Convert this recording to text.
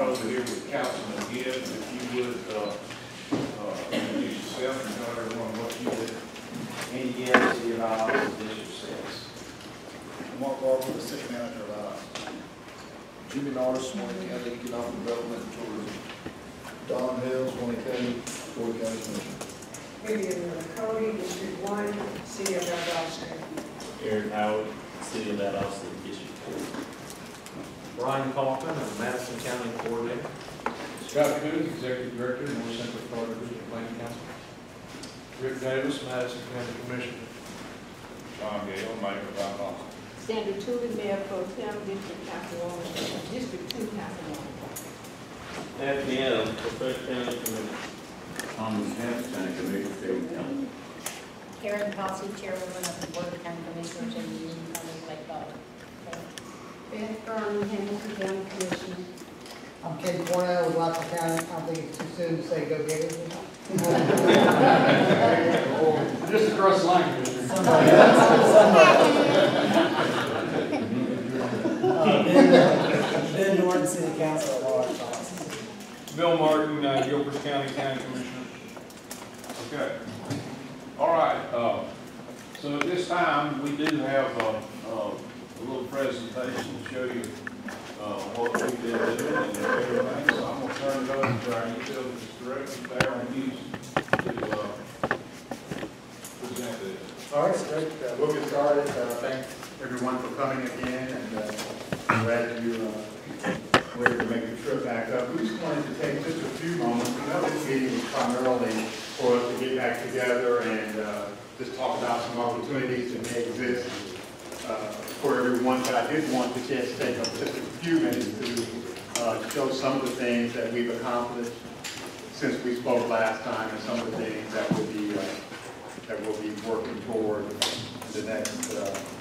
over here with Councilman Gibbs. If you would introduce yourself and tell everyone what you did. Andy Gibbs, City of Valdosta, District 6. Mark Barber, the City Manager of Valdosta. Jimmy Norris, Swanee County Economic Development and Tourism. Don Hill, Swanee County, Florida County Commissioner. Vivian Cody, District 1, City of Valdosta. Eric Howard, City of Valdosta, District 4. Brian Kaufman of Madison County Coordinator. Scott Coons, Executive Director, North Central Florida District Planning Council. Rick Davis, Madison County Commissioner. John Gale, Mayor of Valdosta. Sandra Tooley, Mayor Pro Tem, District Councilwoman, District 2 Councilwoman. Anthony Adams, First County Commissioner. Thomas Hess, County Commissioner. Karen Posse, Chairwoman of the Board of County Commissioners in the Union County of Lake Bottom. Beth Vernon, Hamilton County Commissioner. I'm Ken Cornell with Watson County. I don't think it's too soon to say go get it. Just across the line, Commissioner. Ben Norton, City Council at large. Bill Martin, Gilbert County Commissioner. Okay. All right. So at this time, we do have a little presentation to show you what we've been doing and everything. So I'm going to turn it over to our utilities director, Darren Hughes, to present this. All right, great. We'll get started. Thank everyone for coming again, and I'm glad you were able to make the trip back up. We just wanted to take just a few moments. We know this meeting was primarily for us to get back together and just talk about some opportunities that may exist for everyone, but I did want to just take just a few minutes to show some of the things that we've accomplished since we spoke last time, and some of the things that we'll be working toward in the next